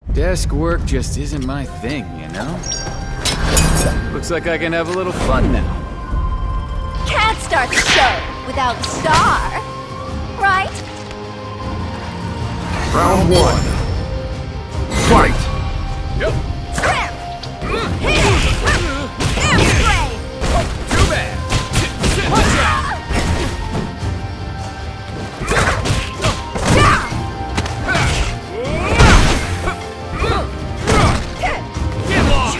Desk work just isn't my thing, you know? Looks like I can have a little fun now. Can't start the show without the star, right? Round one. Fight! Yep. Hit it! Damn straight! Too bad. Watch out! Get lost!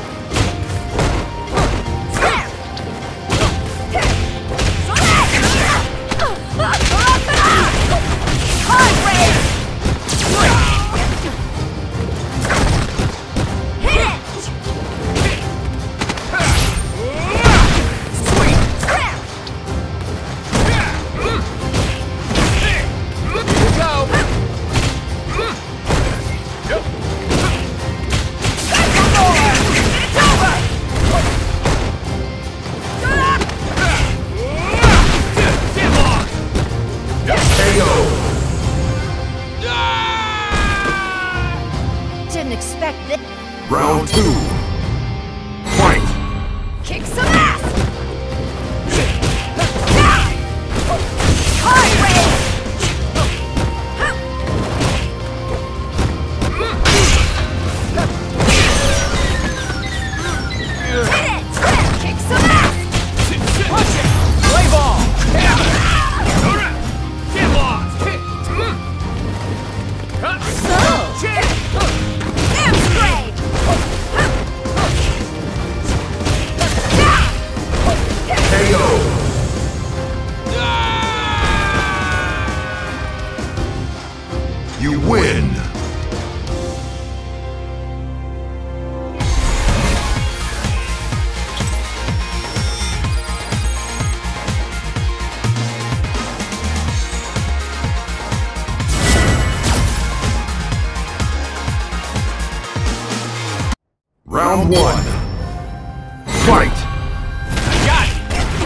Didn't expect this. Round two. Fight! Kick some ass! Hard rage! Hit it! Kick some ass! Watch it! Play ball! Get lost! So, damn straight! KO! You win! Round one. Fight! Got it!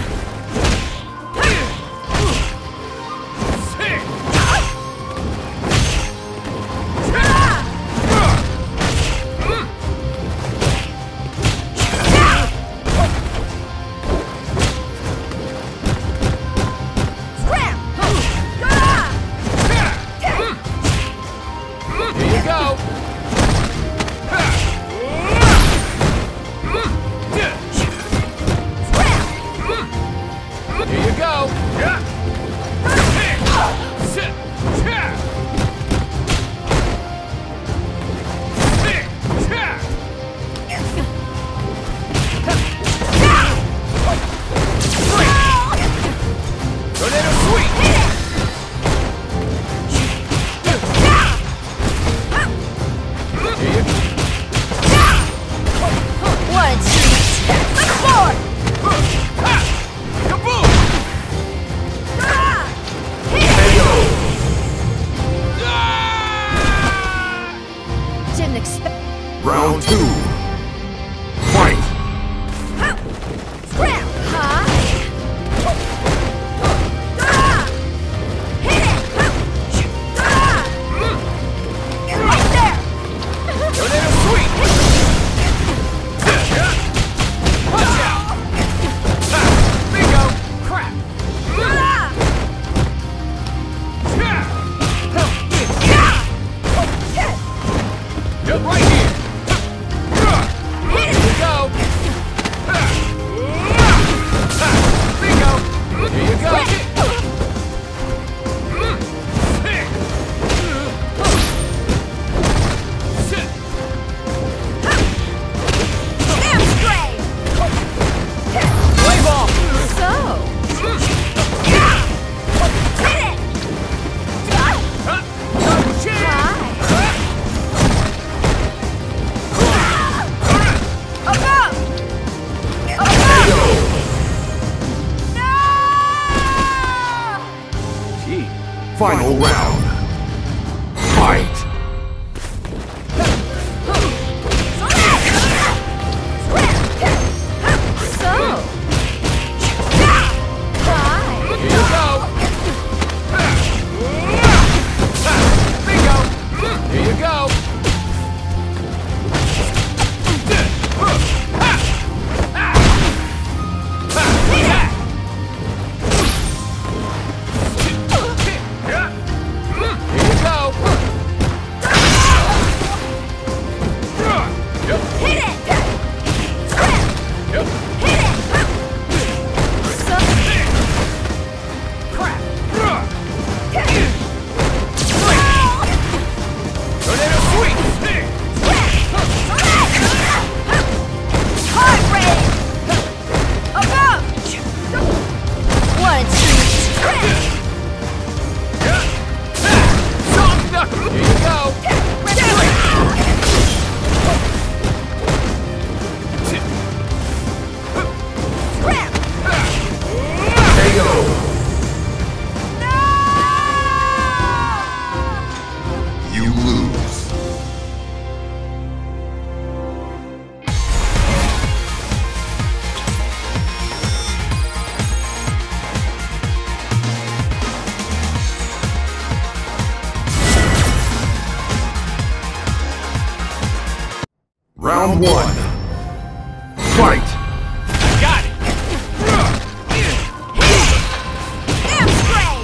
Here you go! Here you go! Sit! Tornado sweep! Here you One, two, four! Kaboom! Didn't expect. Round two. Fight! Scram! High! Hit it! Right there! Tornado sweep! Watch out! Bingo! Crap! Yep, right here! Here you go! Bingo! Here you go! Sit! Damn straight! Play ball! So, hit it! Double chin! High! Above! Above! No! Gee. Final round. Fight! So, high! Here you go! Bingo! Here you go! Round one. Fight! Got it! Hamstring!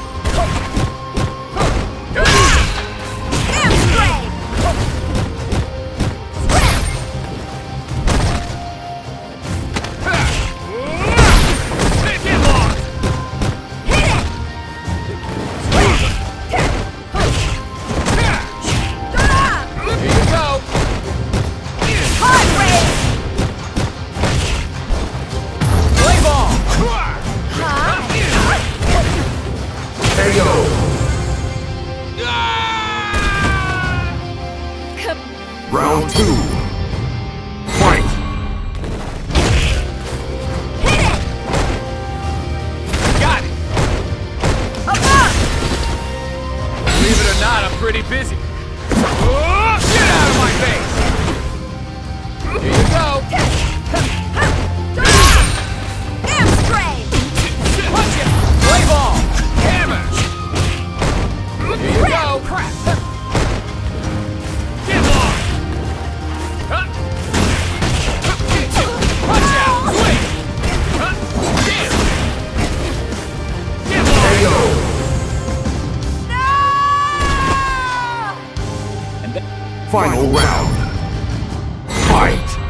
Hamstring! Get lost! Hit it! Here you go! Hard race! Play ball! KO! Round two. Fight! Hit it! Got it! Above! Believe it or not, I'm pretty busy. Get out of my face! Here you go! Hamstring! Punch it! Play ball! Hammer! Here you go! Crap! Get lost! Punch out! Swing! Damn! Get lost! KO! No! And then Final round. Fight!